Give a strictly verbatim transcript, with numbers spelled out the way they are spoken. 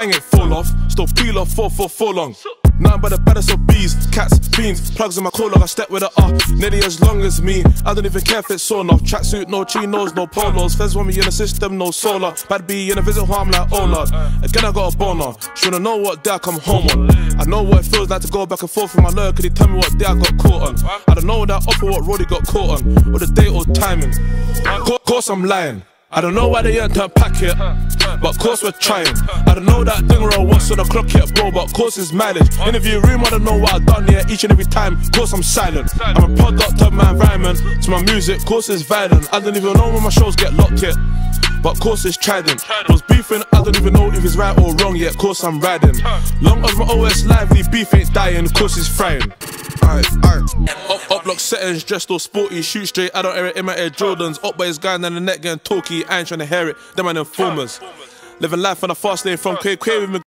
ain't fall off, still peel off four for four long. Nothing but the baddest of bees, cats, fiends, plugs in my collar, I step with a uh, nearly as long as me. I don't even care if it's sawn off. Tracksuit, no chinos, no polos. Feds want me in the system, no solar. Bad B in a visit home, I'm like, oh lord. Again, I got a boner. She wanna know what day I come home on. I know what it feels like to go back and forth with my lawyer. Could he tell me what day I got caught on? I don't know that up or what road he got caught on, or the date or timing. Of course I'm lying. I don't know why they ain't turned pack it, but course we're trying. I don't know that thing roll what's on the clock yet, bro, but course is mileage. Interview room, I don't know what I've done yet. Each and every time, course I'm silent. I'm a product of my environment. To my music, course is violent. I don't even know when my shows get locked yet, but course is trident. Was beefing, I don't even know if it's right or wrong yet. Course I'm riding. Long as my O S lively, beef ain't dying. Course is frying. Alright, alright. Up, up block settings, dressed all sporty, shoot straight. I don't air it in my Air Jordans. Up by his guy down the neck getting talky. I ain't trying to hear it. Them and informers. Living life on a fast lane from Quay Quay with me.